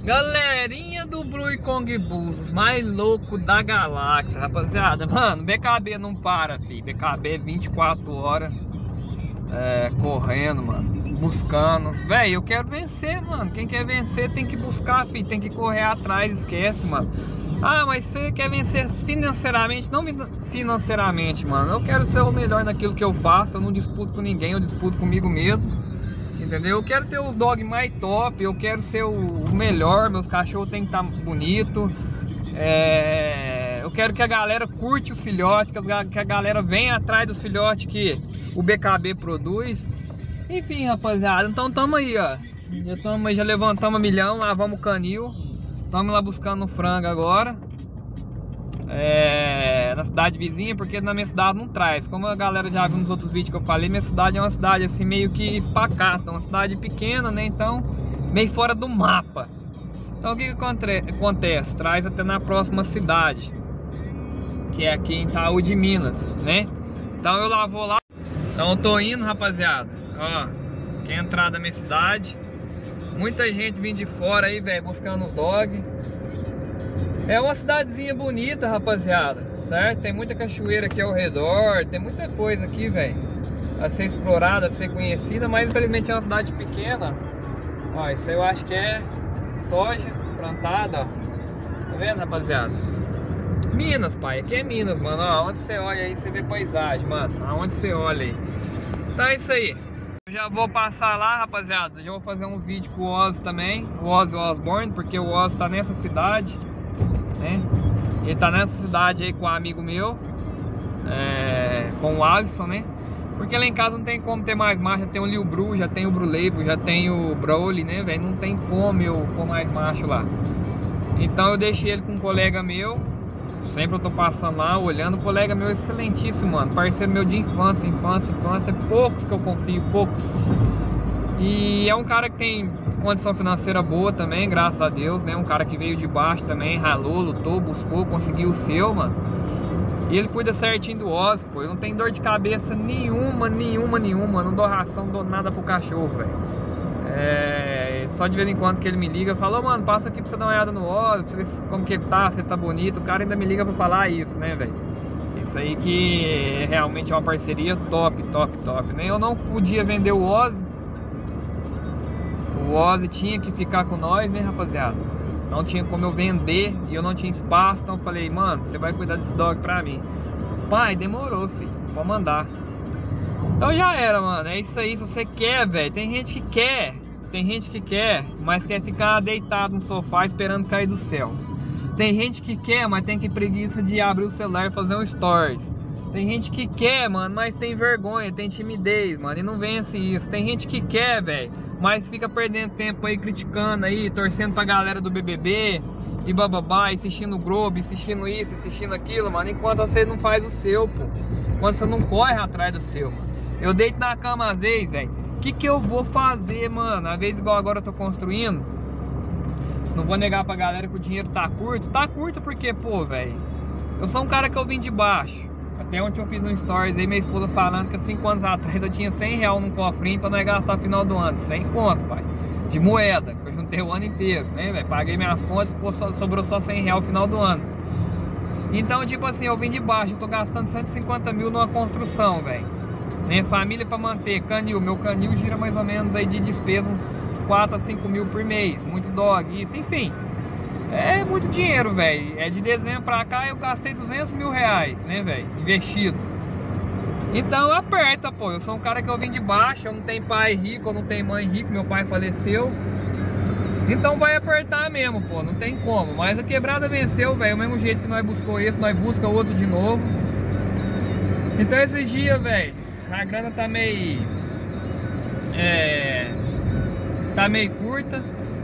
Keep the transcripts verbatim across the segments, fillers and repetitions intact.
Galerinha do Blue Kong Bulls, mais louco da galáxia, rapaziada. Mano, B K B não para, filho. B K B vinte e quatro horas é, correndo, mano, buscando. Véi, eu quero vencer, mano. Quem quer vencer tem que buscar, filho. Tem que correr atrás, esquece, mano. Ah, mas você quer vencer financeiramente? Não financeiramente, mano. Eu quero ser o melhor naquilo que eu faço. Eu não disputo com ninguém, eu disputo comigo mesmo. Entendeu? Eu quero ter os dogs mais top, eu quero ser o melhor, meus cachorros tem que estar bonito. É... Eu quero que a galera curte os filhotes, que a galera venha atrás dos filhotes que o B K B produz. Enfim, rapaziada, então tamo aí, ó. Já, tamo aí, já levantamos a milhão, lavamos o canil. Estamos lá buscando frango agora. É, na cidade vizinha, porque na minha cidade não traz. Como a galera já viu nos outros vídeos que eu falei, minha cidade é uma cidade assim meio que pacata, uma cidade pequena, né? Então, meio fora do mapa. Então o que, que acontece? Traz até na próxima cidade, que é aqui em Itaú de Minas, né? Então eu lá vou lá. Então eu tô indo, rapaziada. Ó, que é a entrada da minha cidade. Muita gente vindo de fora aí, velho, buscando o dog. É uma cidadezinha bonita, rapaziada, certo? Tem muita cachoeira aqui ao redor, tem muita coisa aqui, velho, a ser explorada, a ser conhecida, mas infelizmente é uma cidade pequena. Ó, isso aí eu acho que é soja plantada, ó. Tá vendo, rapaziada? Minas, pai, aqui é Minas, mano, ó, onde você olha aí, você vê paisagem, mano, aonde você olha aí. Então é isso aí. Eu já vou passar lá, rapaziada, já vou fazer um vídeo com o Ozzy também, o Ozzy Osbourne, porque o Ozzy tá nessa cidade. Né? Ele tá nessa cidade aí com um amigo meu, é, com o Alisson, né? Porque lá em casa não tem como ter mais macho. Já tem o Lil Bru, já tem o Brulebo, já tem o Broly, né, velho? Não tem como eu pôr mais macho lá. Então eu deixei ele com um colega meu. Sempre eu tô passando lá, olhando. O colega meu excelentíssimo, mano. Parceiro meu de infância, infância, infância. Poucos que eu confio, poucos. E é um cara que tem condição financeira boa também, graças a Deus, né? Um cara que veio de baixo também, ralou, lutou, buscou, conseguiu o seu, mano. E ele cuida certinho do Ozzy, pô. Eu não tenho dor de cabeça nenhuma, nenhuma, nenhuma. Não dou ração, não dou nada pro cachorro, velho. É... Só de vez em quando que ele me liga, fala, oh, mano, passa aqui pra você dar uma olhada no Ozzy, pra você ver como que ele tá, se ele tá bonito. O cara ainda me liga pra falar isso, né, velho? Isso aí que realmente é uma parceria top, top, top, né? Eu não podia vender o Ozzy. O Ozzy tinha que ficar com nós, né, rapaziada? Não tinha como eu vender e eu não tinha espaço. Então eu falei, mano, você vai cuidar desse dog pra mim. Pai, demorou, filho, pode mandar. Então já era, mano, é isso aí. Se você quer, velho, tem gente que quer. Tem gente que quer, mas quer ficar deitado no sofá esperando cair do céu. Tem gente que quer, mas tem que preguiça de abrir o celular e fazer um stories. Tem gente que quer, mano, mas tem vergonha, tem timidez, mano, e não vence isso. Tem gente que quer, velho, mas fica perdendo tempo aí, criticando aí, torcendo pra galera do B B B e bababá, assistindo o Globo, assistindo isso, assistindo aquilo, mano, enquanto você não faz o seu, pô. Quando você não corre atrás do seu, mano. Eu deito na cama às vezes, velho, o que que eu vou fazer, mano? Às vezes igual agora eu tô construindo, não vou negar pra galera que o dinheiro tá curto. Tá curto porque, pô, velho, eu sou um cara que eu vim de baixo. Até ontem eu fiz um stories aí, minha esposa falando que há cinco anos atrás eu tinha cem reais num cofrinho pra não gastar no final do ano. cem conto, pai. De moeda, que eu juntei o ano inteiro, né, velho? Paguei minhas contas, ficou só, sobrou só cem reais no final do ano. Então, tipo assim, eu vim de baixo, eu tô gastando cento e cinquenta mil numa construção, velho. Né? Família pra manter, canil. Meu canil gira mais ou menos aí de despesa uns quatro a cinco mil por mês. Muito dog, isso, enfim. É muito dinheiro, velho. É de dezembro pra cá eu gastei duzentos mil reais, né, velho? Investido. Então aperta, pô. Eu sou um cara que eu vim de baixo. Eu não tenho pai rico, eu não tenho mãe rica. Meu pai faleceu. Então vai apertar mesmo, pô. Não tem como. Mas a quebrada venceu, velho. O mesmo jeito que nós buscou esse, nós busca outro de novo. Então esses dias, velho, a grana tá meio... É... Tá meio curta.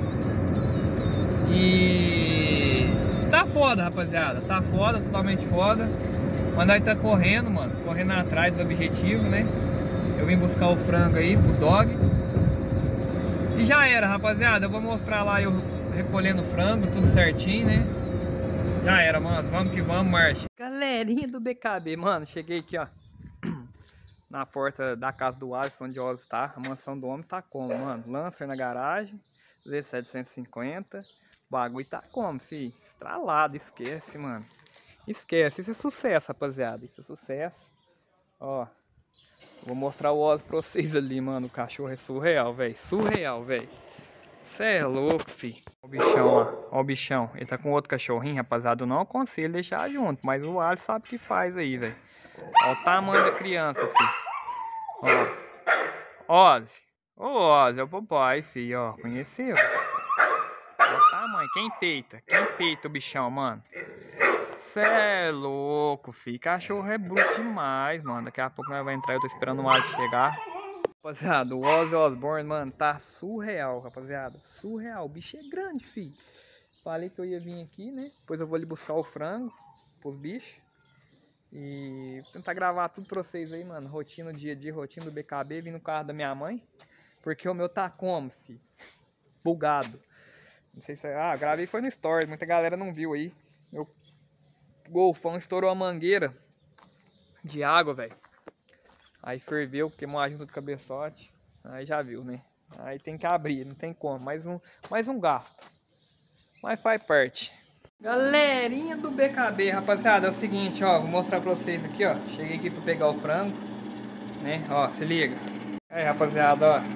E tá foda, rapaziada, tá foda, totalmente foda. Mas nós tá correndo, mano, correndo atrás do objetivo, né? Eu vim buscar o frango aí pro dog. E já era, rapaziada, eu vou mostrar lá eu recolhendo o frango, tudo certinho, né? Já era, mano, vamos que vamos, marcha. Galerinha do B K B, mano, cheguei aqui, ó, na porta da casa do Alisson, onde o Ozzy está. A mansão do homem tá como, mano? Lancer na garagem, Z setecentos e cinquenta, O bagulho tá como, fi? Estralado, esquece, mano. Esquece, isso é sucesso, rapaziada. Isso é sucesso. Ó. Vou mostrar o Ozzy pra vocês ali, mano. O cachorro é surreal, velho. Surreal, velho. Cê é louco, fi. Ó o bichão, ó. Ó o bichão. Ele tá com outro cachorrinho, rapaziada. Eu não aconselho deixar junto, mas o Alisson sabe o que faz aí, velho. Ó o tamanho da criança, fi. Ó. Ozzy. Ô, Ozzy, é o papai, fi, ó. Conheceu? Ó o tamanho. Quem peita? Quem peita o bichão, mano? Cê é louco, fi. Cachorro é bruto demais, mano. Daqui a pouco nós vamos entrar. Eu tô esperando o Alisson chegar. Rapaziada, o Ozzy Osbourne, mano, tá surreal, rapaziada. Surreal. O bicho é grande, fi. Falei que eu ia vir aqui, né? Depois eu vou ali buscar o frango pros bichos. E tentar gravar tudo pra vocês aí, mano. Rotina do dia a dia, rotina do B K B. Vim no carro da minha mãe. Porque o meu tá como, fi? Bugado. Não sei se... Ah, gravei foi no Stories. Muita galera não viu aí. Meu golfão estourou a mangueira de água, velho. Aí ferveu, queimou a junta do cabeçote. Aí já viu, né? Aí tem que abrir, não tem como. Mais um, mais um gasto. Mas faz parte. Galerinha do B K B, rapaziada, é o seguinte, ó. Vou mostrar pra vocês aqui, ó. Cheguei aqui pra pegar o frango, né? Ó, se liga. Aí, rapaziada, ó.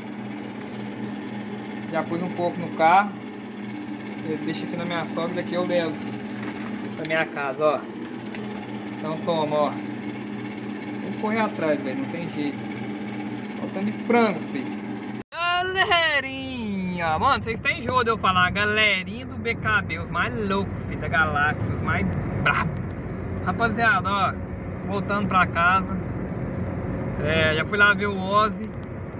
Já pus um pouco no carro. Deixa aqui na minha sogra, daqui eu levo pra minha casa, ó. Então toma, ó. Tem que correr atrás, velho, não tem jeito. Faltando de frango, filho. Galerinha, mano, vocês têm enjoo de eu falar. Galerinha do B K B, os mais loucos, filho, da galáxia, os mais brabos. Rapaziada, ó, voltando pra casa. É, já fui lá ver o Ozzy.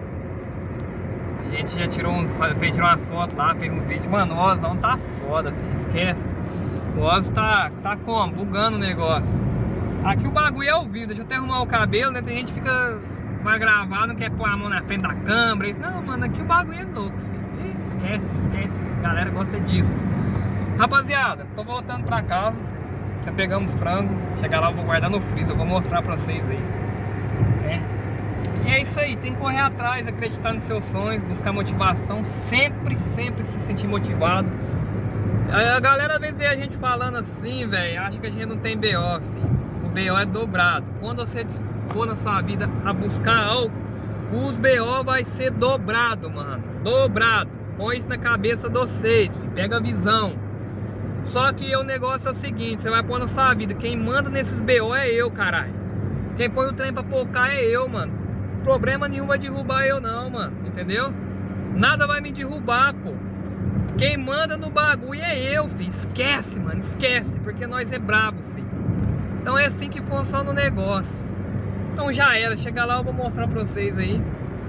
A gente já tirou uns, fez tirou umas fotos lá, fez uns vídeos. Mano, o Ozzy não tá foda, filho, esquece. O Ozzy tá, tá como? Bugando o negócio. Aqui o bagulho é ao vivo, deixa eu até arrumar o cabelo, né? Tem gente que fica, vai gravar, não quer pôr a mão na frente da câmera. Não, mano, aqui o bagulho é louco, filho. Ih, esquece, esquece, a galera gosta disso. Rapaziada, tô voltando pra casa. Já pegamos frango. Chegar lá eu vou guardar no freezer, eu vou mostrar pra vocês aí. É. E é isso aí, tem que correr atrás, acreditar nos seus sonhos, buscar motivação, sempre, sempre se sentir motivado. A galera às vezes vê a gente falando assim, velho, acha que a gente não tem B O, filho. O B O é dobrado. Quando você dispor na sua vida a buscar algo, os B O vai ser dobrado, mano. Dobrado. Põe isso na cabeça de vocês, filho. Pega a visão. Só que o negócio é o seguinte, você vai pôr na sua vida, quem manda nesses B O é eu, caralho. Quem põe o trem pra pocar é eu, mano. Problema nenhum vai derrubar eu não, mano. Entendeu? Nada vai me derrubar, pô. Quem manda no bagulho é eu, filho. Esquece, mano. Esquece. Porque nós é brabo, filho. Então é assim que funciona o negócio. Então já era. Chegar lá eu vou mostrar pra vocês aí.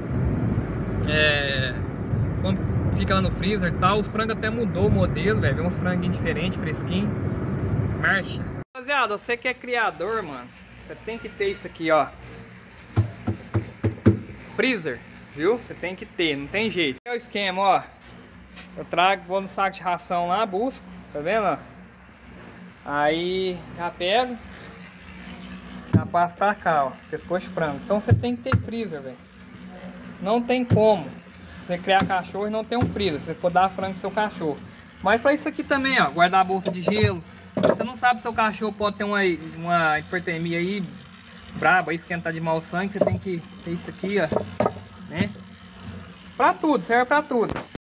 É... Como fica lá no freezer e tal. Os frangos até mudou o modelo, velho. Vem uns franguinhos diferentes, fresquinhos. Marcha. Rapaziada, você que é criador, mano. Você tem que ter isso aqui, ó. Freezer, viu? Você tem que ter, não tem jeito. É o esquema, ó. Eu trago, vou no saco de ração lá, busco, tá vendo, ó? Aí já pego, já passo pra cá, ó. Pescoço de frango. Então você tem que ter freezer, velho. Não tem como você criar cachorro e não ter um freezer, se você for dar frango pro seu cachorro. Mas pra isso aqui também, ó, guardar a bolsa de gelo. Você não sabe se seu cachorro pode ter uma, uma hipertermia aí braba, esquentar de mau sangue, você tem que ter isso aqui, ó, né? Pra tudo, serve pra tudo.